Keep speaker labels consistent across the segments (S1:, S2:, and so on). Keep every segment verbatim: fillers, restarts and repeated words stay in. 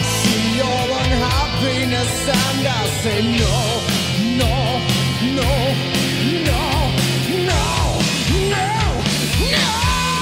S1: see your unhappiness and I say no, no, no, no, no, no, no.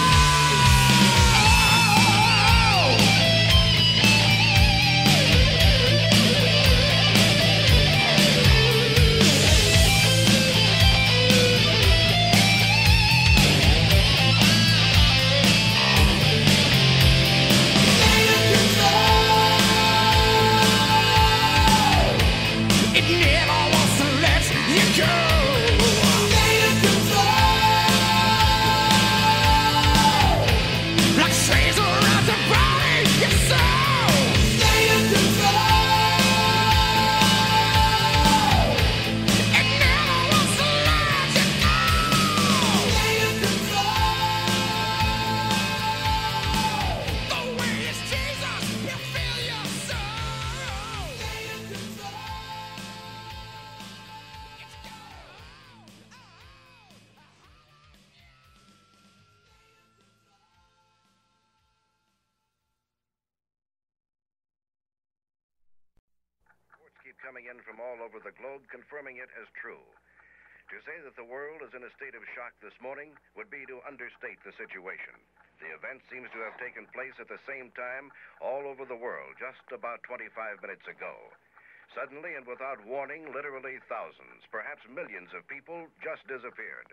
S2: Coming in from all over the globe, confirming it as true. To say that the world is in a state of shock this morning would be to understate the situation. The event seems to have taken place at the same time all over the world just about twenty-five minutes ago. Suddenly and without warning, literally thousands, perhaps millions of people just disappeared.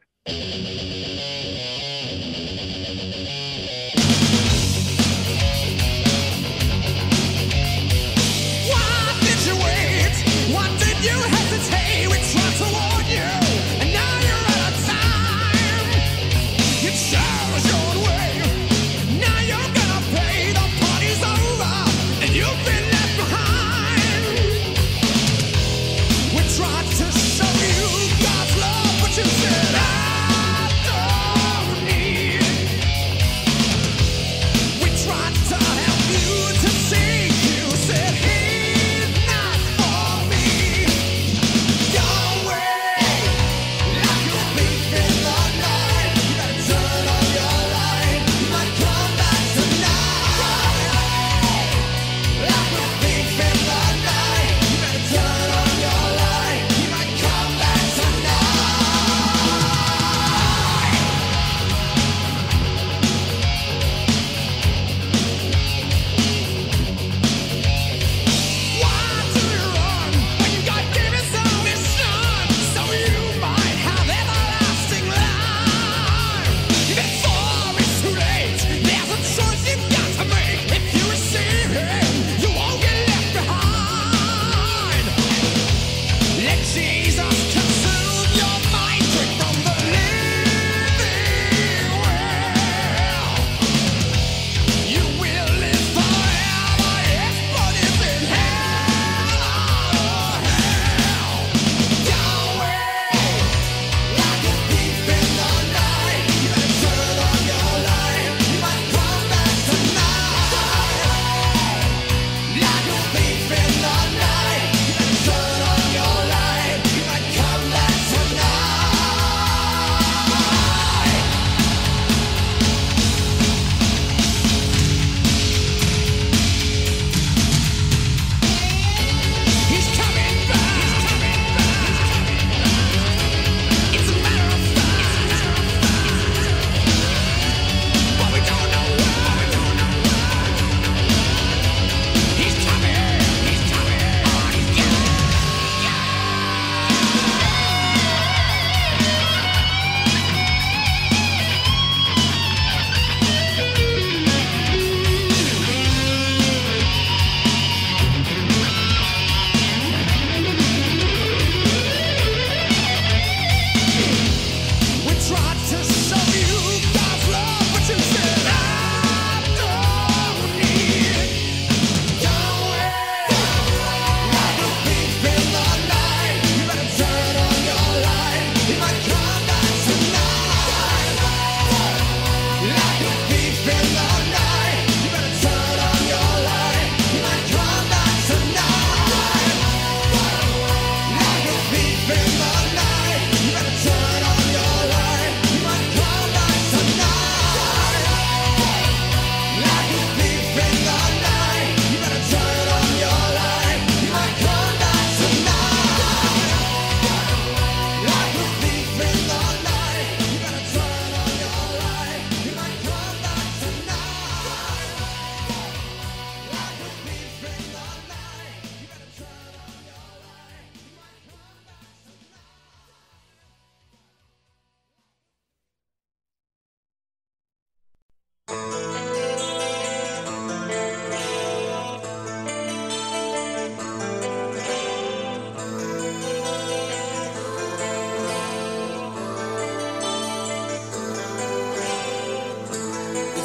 S1: Why did you hesitate? We tried to warn you, and now you're out of time. You chose your way, now you're gonna pay. The party's over, and you've been left behind. We tried to show you God's love, but you said I don't need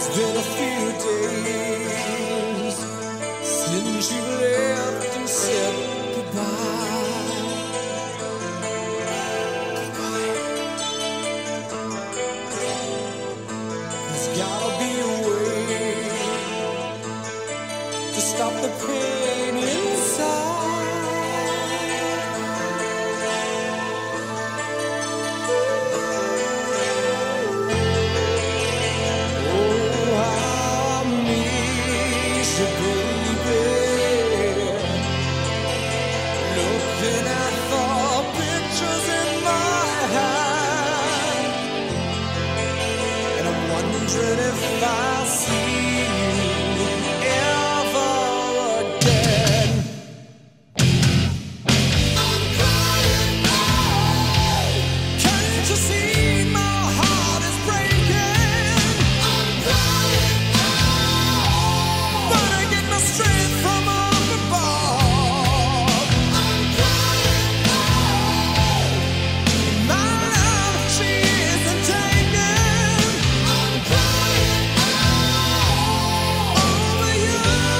S1: It's been a few days since you left and said goodbye. Goodbye. There's gotta be a way to stop the pain inside. If I see you ever again, I'm crying now. Can't you see my heart is breaking? I'm crying now, but I get my strength from up above. I'm crying now. My love, she isn't taken. I'm crying over you.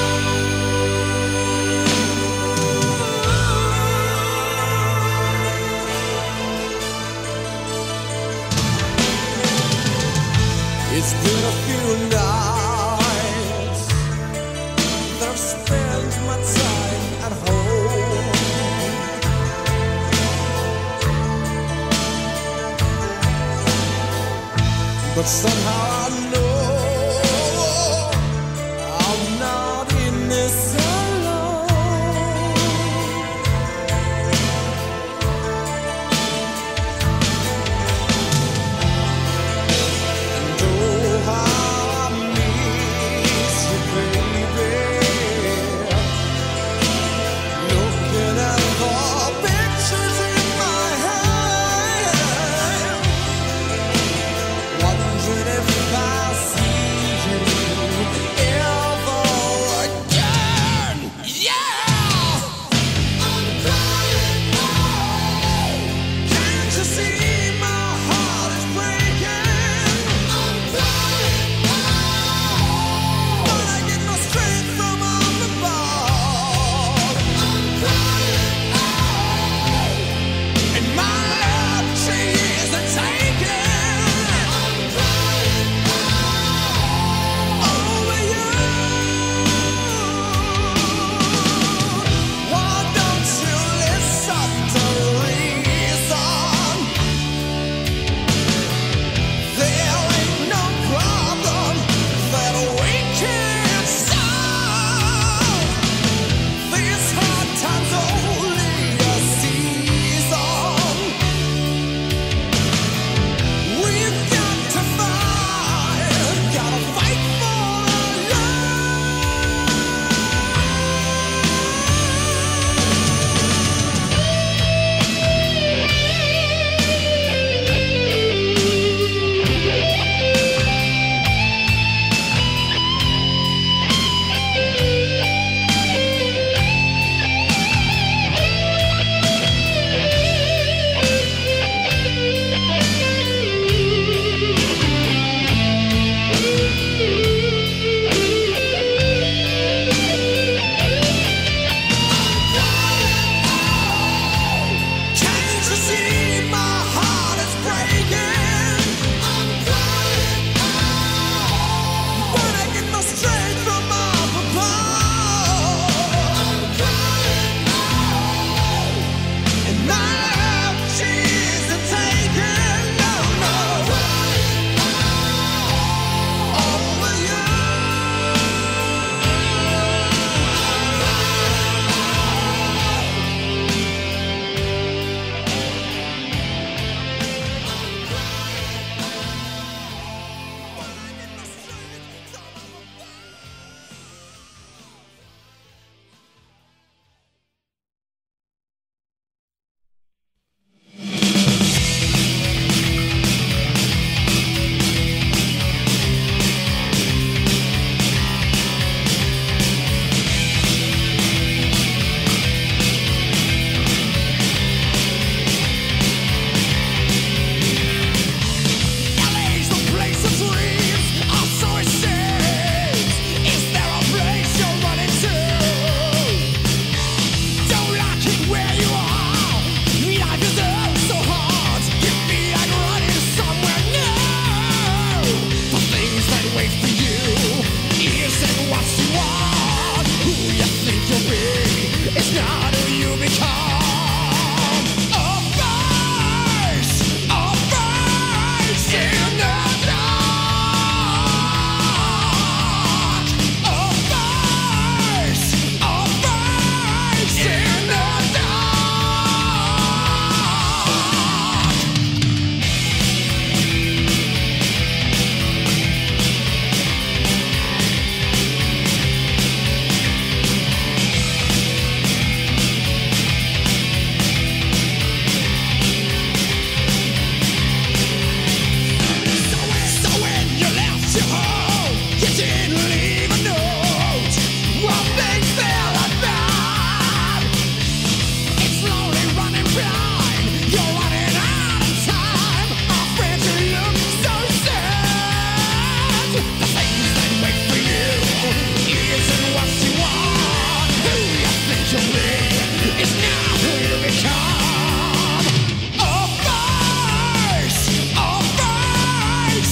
S1: It's been a few nights that I've spent my time at home, but somehow I know I'm not in this alone. And oh, how I miss you, baby. Looking at the pictures in my head, wondering if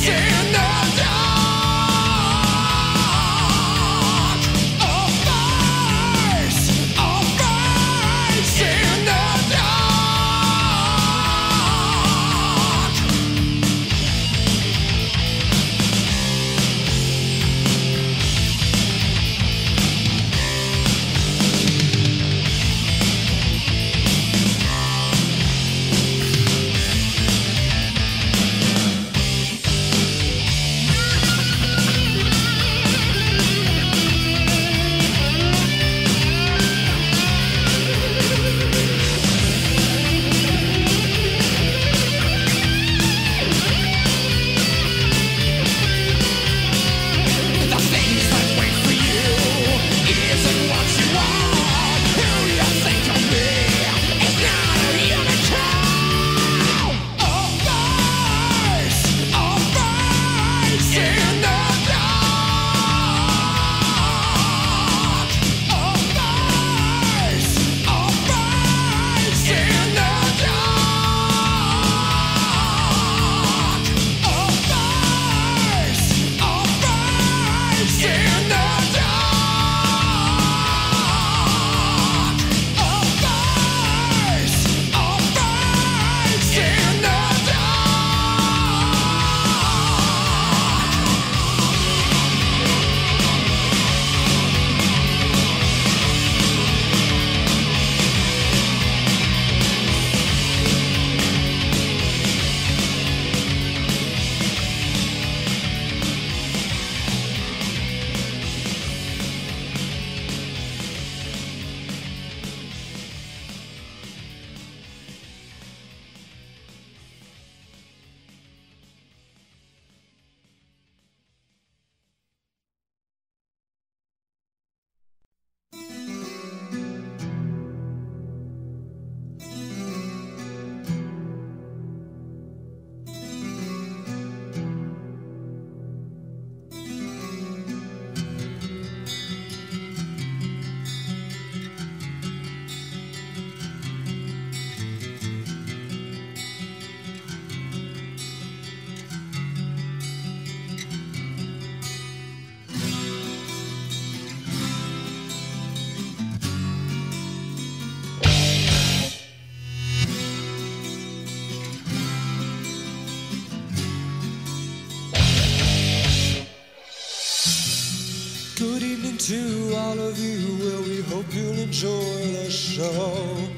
S3: to all of you, well, we hope you'll enjoy the show.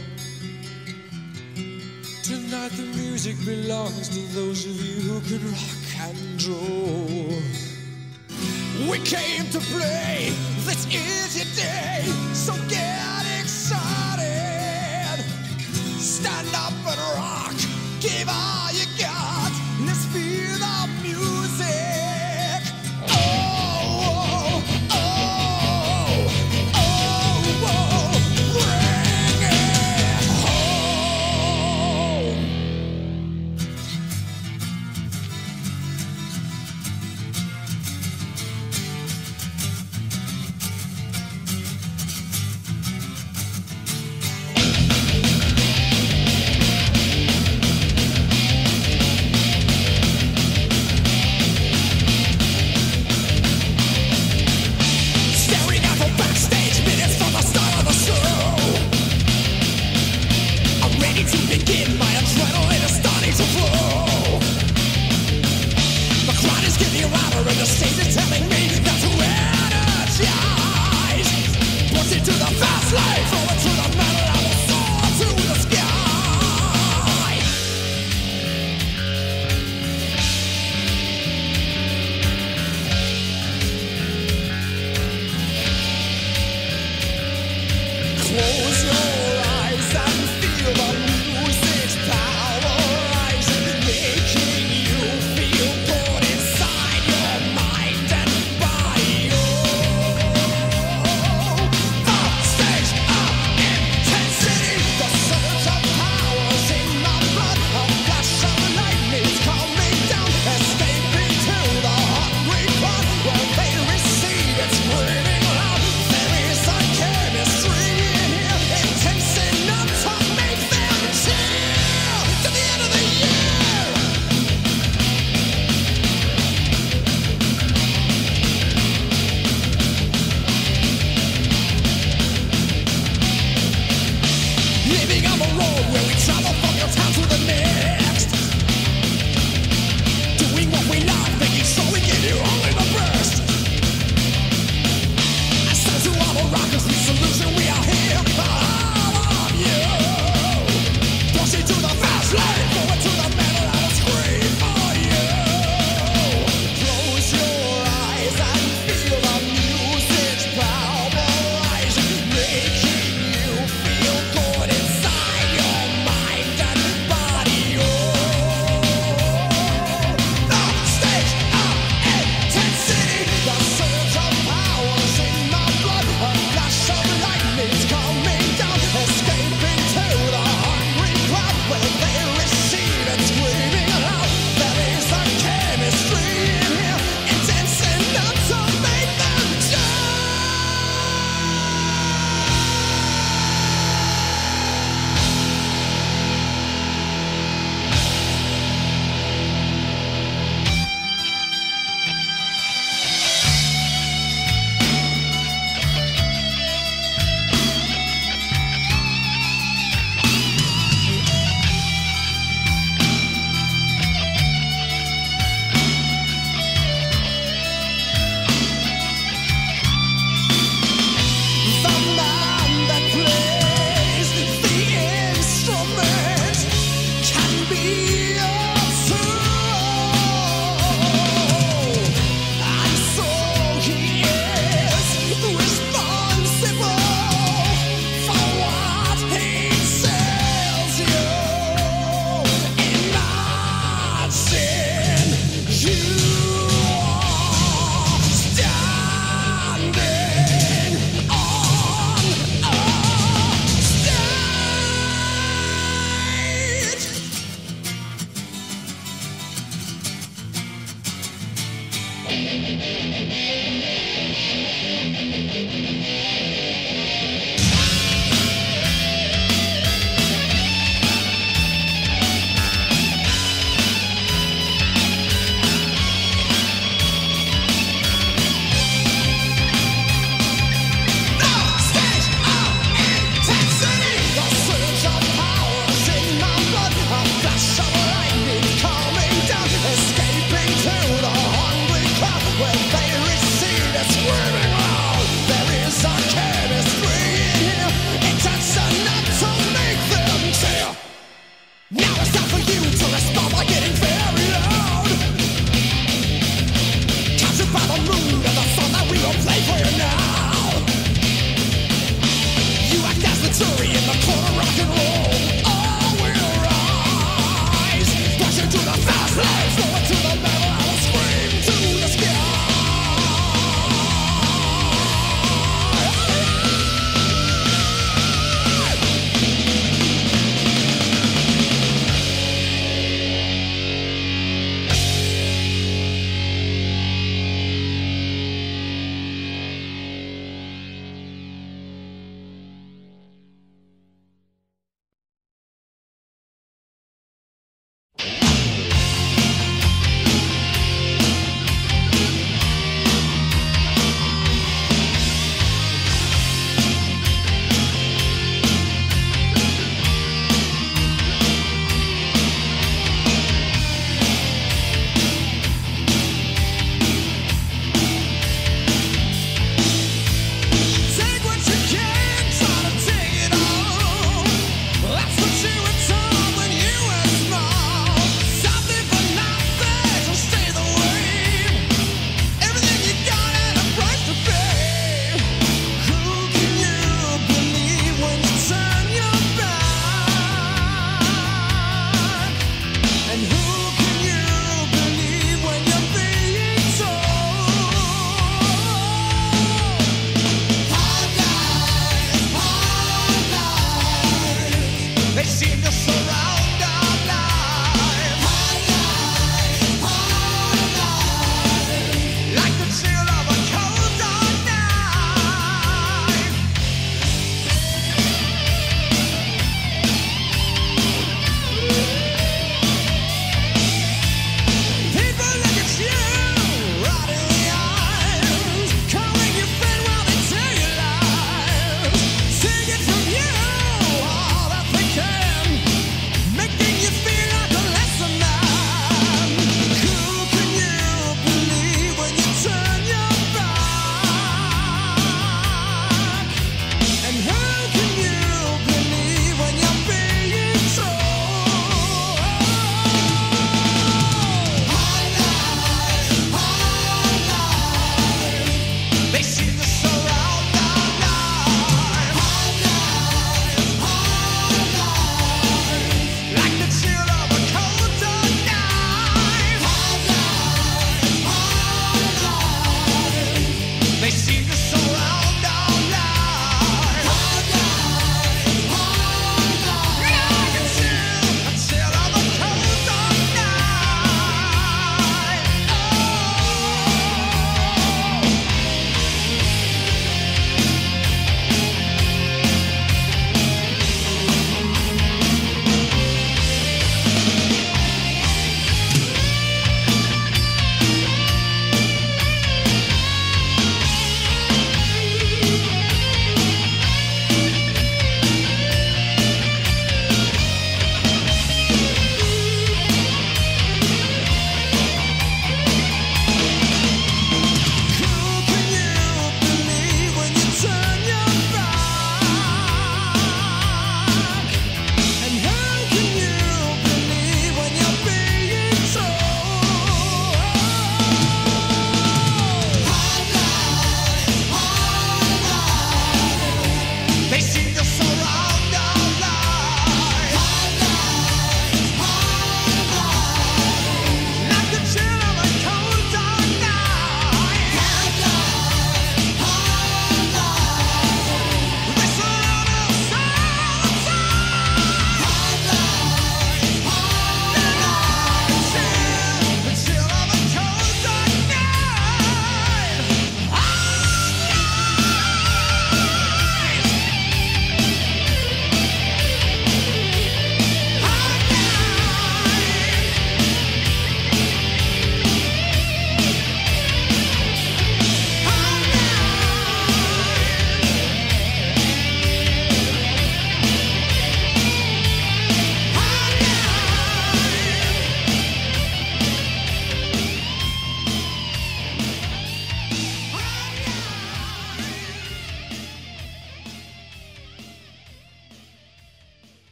S3: Tonight the music belongs to those of you who can rock and roll. We came to play, this is your day, so get excited. Stand up and rock, give all you got, let's feel the music. Oh, oh, oh, oh, oh, bring it home. Staring out from backstage minutes from the start of the show. I'm ready to begin, my adrenaline is starting to flow. The crowd is getting louder and the stage is telling me that to energize. Push into the fast lane, throw it to the metal, I will soar to the sky. Close your eyes and feel the music's power rising, making you feel good inside your mind and body. Oh, the stage of intensity.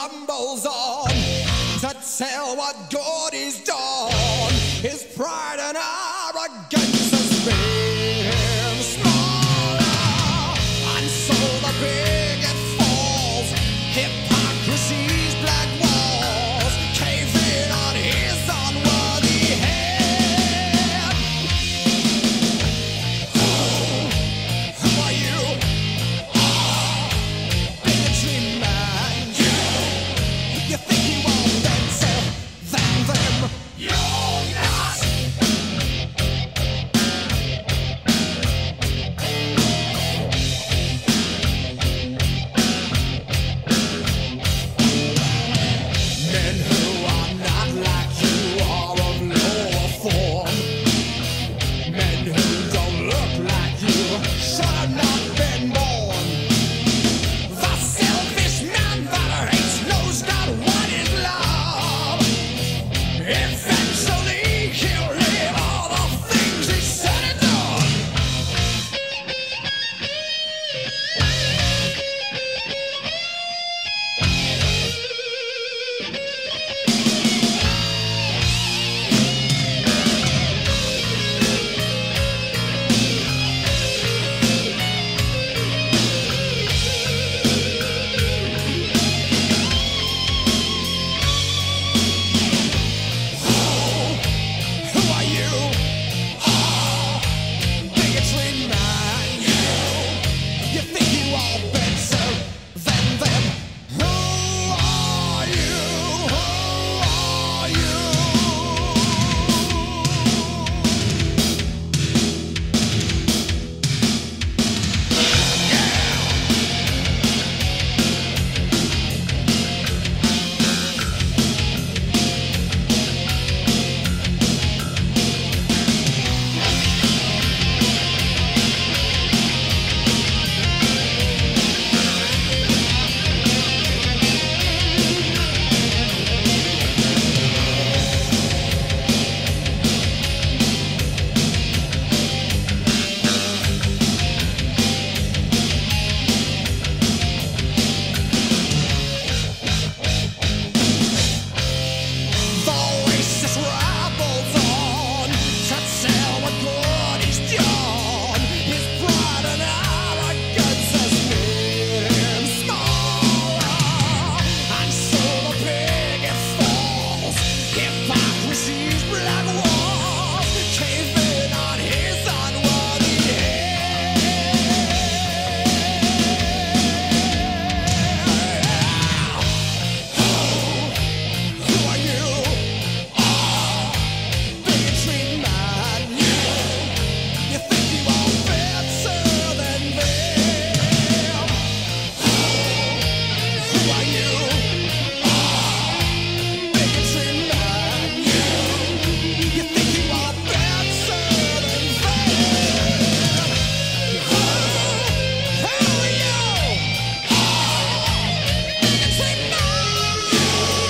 S3: rumbles on to tell what good he's done. His pride and arrogance has made him smaller, and so the big it falls. Hypocrisy's black walls cave in on his unworthy head. Who, who are you? Bigotry man, you. You think you are better than them? You're not. Men who are not like you are of lower form. Men who don't look like you should have not been born. The selfish man that hates knows not what is love. Eventually he'll live all the things he said and done. Who are you? Bigotry man, you. You think you are better than them? Who are you? Who are you? The racist rabbles on to tell what good he's done. His pride and arrogance has made him smaller, and so the pig it falls. Hypocrisy's black walls cave in on his unworthy head. Who are you? Bigotry man, you. You think you are better than them? Who are you? Bigotry man, you. You think you are better than them? Who are you? Bigotry man, you.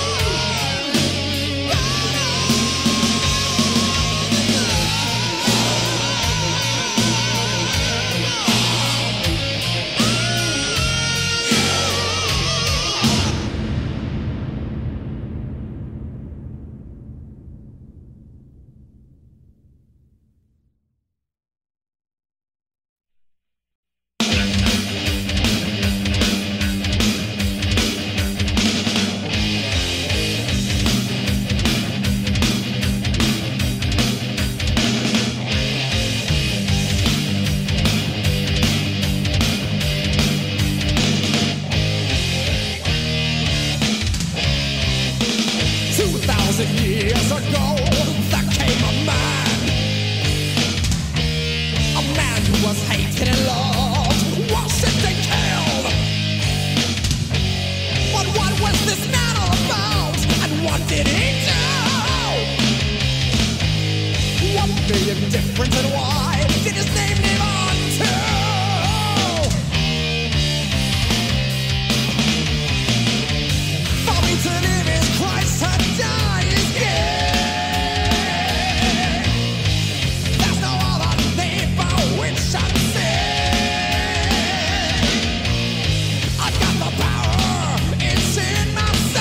S3: Two thousand years ago, there came a man, a man who was hated and loved, worshipped and killed. But what was this man all about, and what did he do? What made him different, and why did his name live on to? For me to live is Christ, to die is gain. There's no other name by which I'm saved. I've got the power, it's in my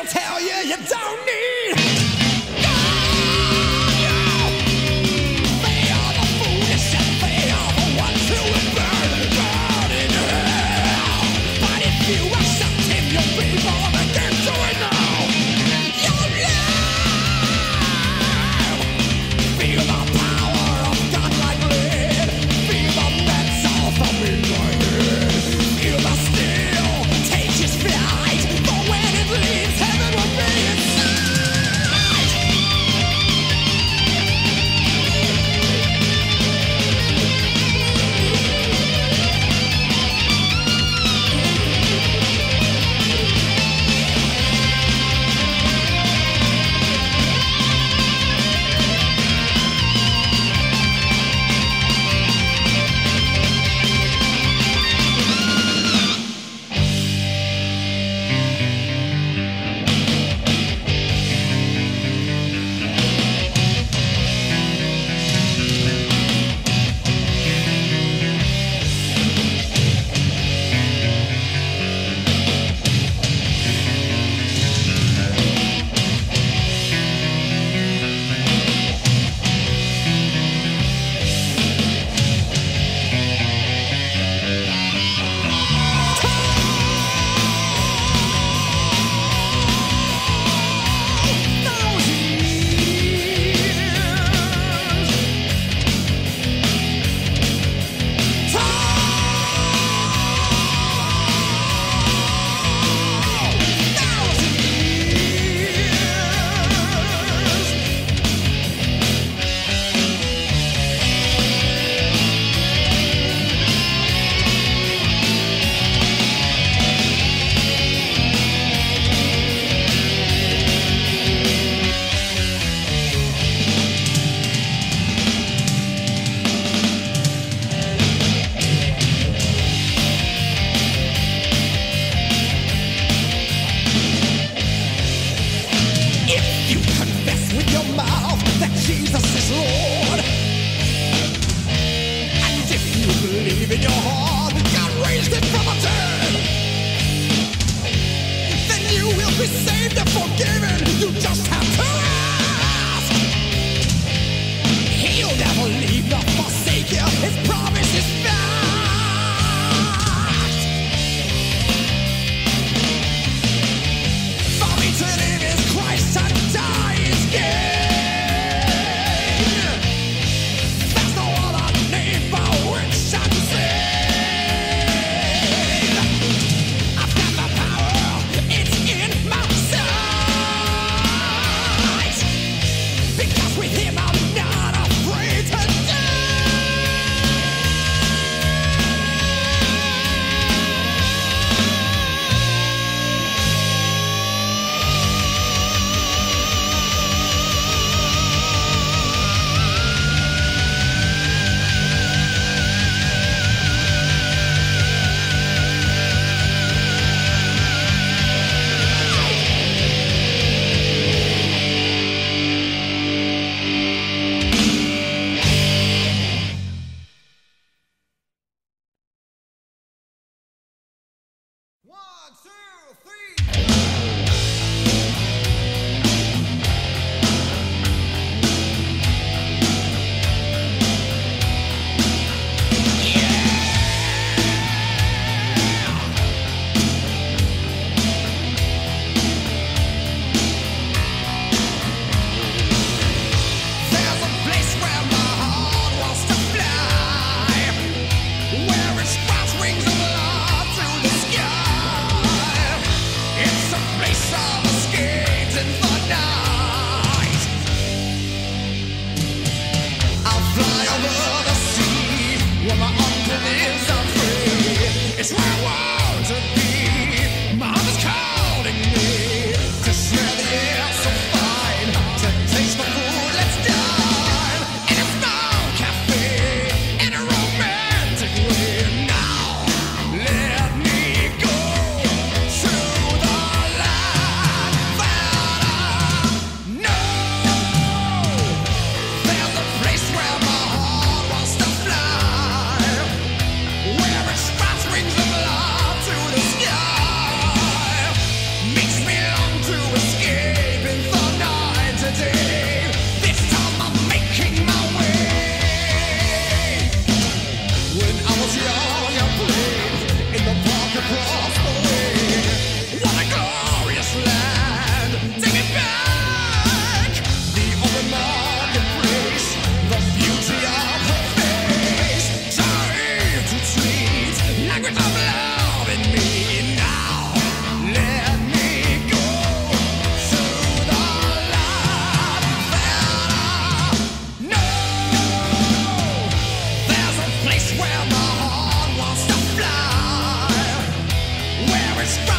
S3: they'll tell you you don't need. They are the foolish and they are the ones who will burn, burn in hell. But if you accept him, you'll be born again. Do it now. You'll live. Feel the power of God like lead. Feel the metal from in my head. Feel the steel take his flight. For when it leaves, heaven will be inside.
S1: It's